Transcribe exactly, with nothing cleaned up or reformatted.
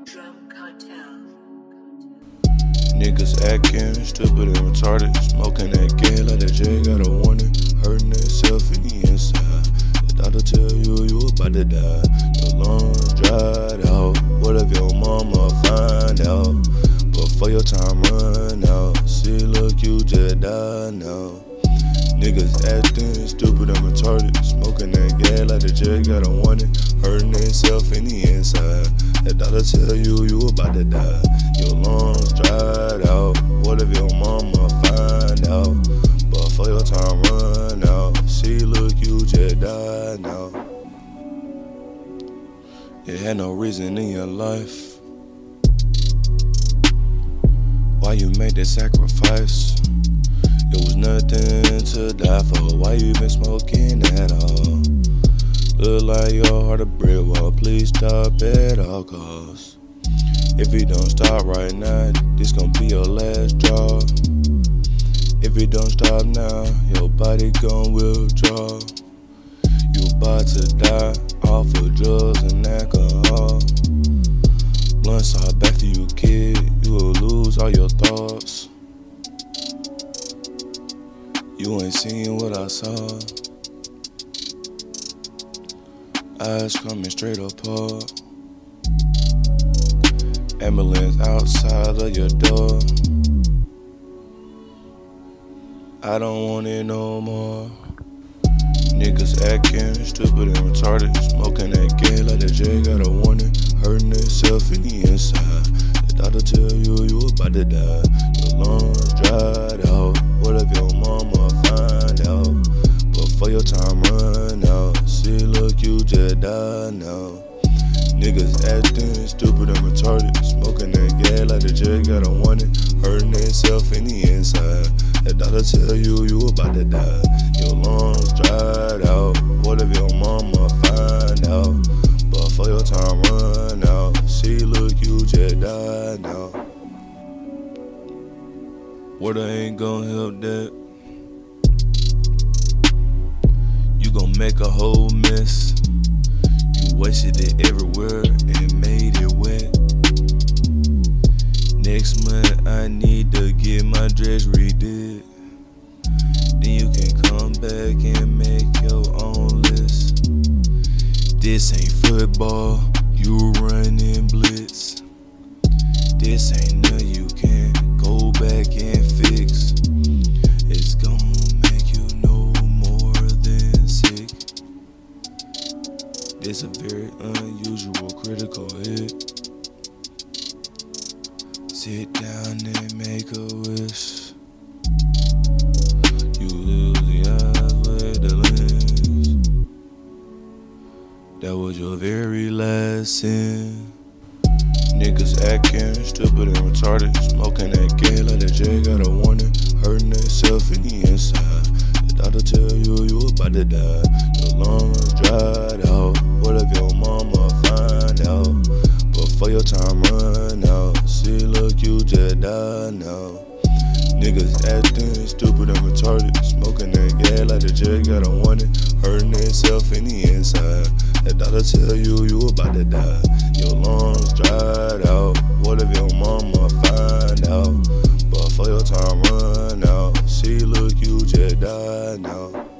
Cartel. Niggas acting stupid and retarded, smoking that gay like the J got a warning, hurting themselves in the inside. The doctor tell you you about to die, your lungs dried out. What if your mama find out? Before your time run out, see look you just died now. Niggas acting stupid and retarded, smoking that gas like the J got a warning, hurting themselves in the inside. The doctor tell you you about to die, your lungs dried out. What if your mama find out? Before your time run out, see look you just died now. You had no reason in your life, why you made that sacrifice? It was nothing to die for, why you been smoking at all? Look like your heart a brick wall, please stop at all costs. If you don't stop right now, this gon' be your last draw. If you don't stop now, your body gon' withdraw. You about to die off of drugs and alcohol. Blunts are back to you, kid, you will lose all your thoughts. You ain't seen what I saw. Eyes coming straight apart. Ambulance outside of your door. I don't want it no more. Niggas acting stupid and retarded, smoking that gay like the J got a warning, hurting themselves in the inside. The doctor tell you you about to die, your lungs dried out. What if your mama find out? Before your time run out, see look you just died now. Niggas acting stupid and retarded, smoking that gas like the J got a warning, hurting themselves in the inside. The doctor tell you you about to die, your lungs dried out. What if your mama find out? Before your time run out, see look you just died now. Water ain't gon' help that. You gon' make a whole mess. You wasted it everywhere and made it wet. Next month I need to get my dress redid. Then you can come back and make your own list. This ain't football, you running blitz. This ain't nothing you can't go back and fix. It's gon' make you no more than sick. It's a very unusual critical hit. Sit down and make a wish. You lose the eyes with the lens. That was your very last sin. Niggas acting stupid and retarded, smoking that gay like the J got a warning, hurting themselves in the inside. The doctor tell you you about to die, your lungs dried out. What if your mama find out? Before your time run out, see look you just died now. Niggas acting stupid and retarded, smoking that gas like the J got a warning, hurting themselves in the inside. The doctor tell you you about to die, your lungs dried out. What if your mama find out? Before your time run out, see look you just died now.